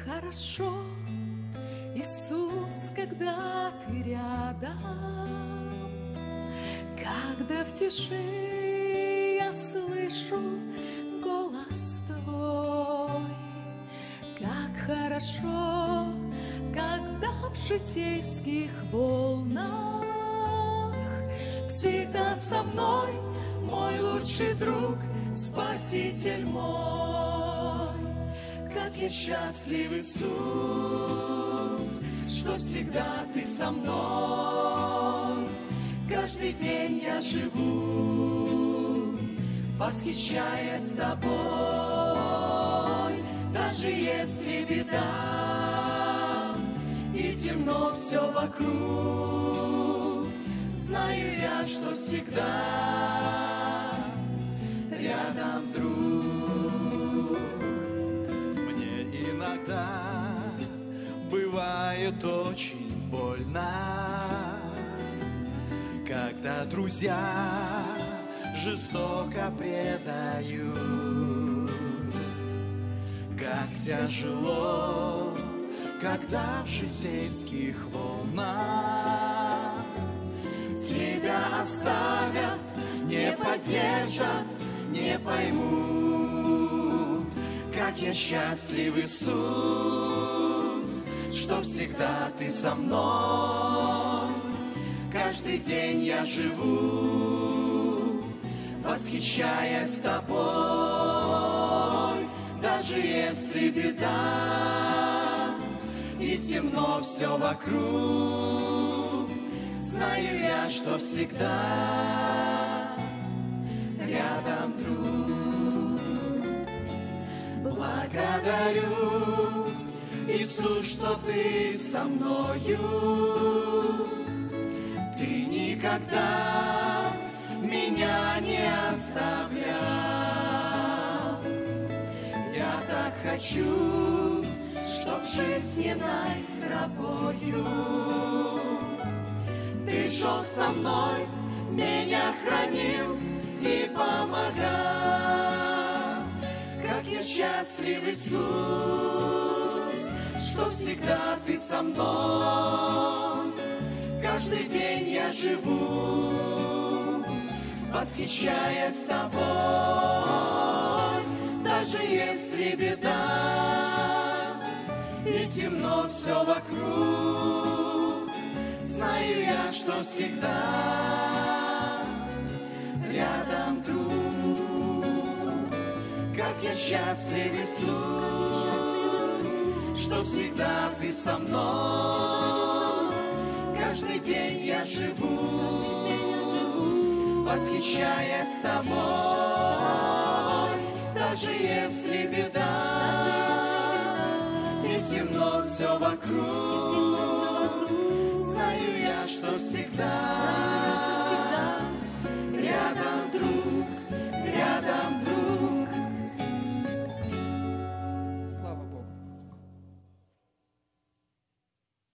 хорошо, Иисус, когда ты рядом, когда в тиши я слышу голос твой. Как хорошо, когда в житейских волнах всегда со мной мой лучший друг, Спаситель мой. Как я счастлив, Иисус, что всегда ты со мной. Каждый день я живу, восхищаясь тобой. Даже если беда и темно все вокруг, знаю я, что всегда рядом друг. Мне иногда бывает очень больно, когда друзья жестоко предают. Как тяжело, когда в житейских волнах тебя оставят, не поддержат, не поймут. Как я счастлив, Иисус, что всегда ты со мной. Каждый день я живу, восхищаясь тобой. Даже если беда и темно все вокруг, знаю я, что всегда рядом друг. Благодарю, Иисус, что ты со мною. Ты никогда меня не оставлял. Я так хочу, чтоб жизненной тропою ты шел со мной, меня хранил и помогал. Как я счастлив, Иисус, что всегда ты со мной. Каждый день я живу, восхищаясь тобой. Даже если беда и темно все вокруг, знаю я, что всегда рядом друг. Как я счастлив, Иисус, что всегда ты со мной. Каждый день я живу, восхищаясь тобой. Даже если беда и темно все вокруг, знаю я, что всегда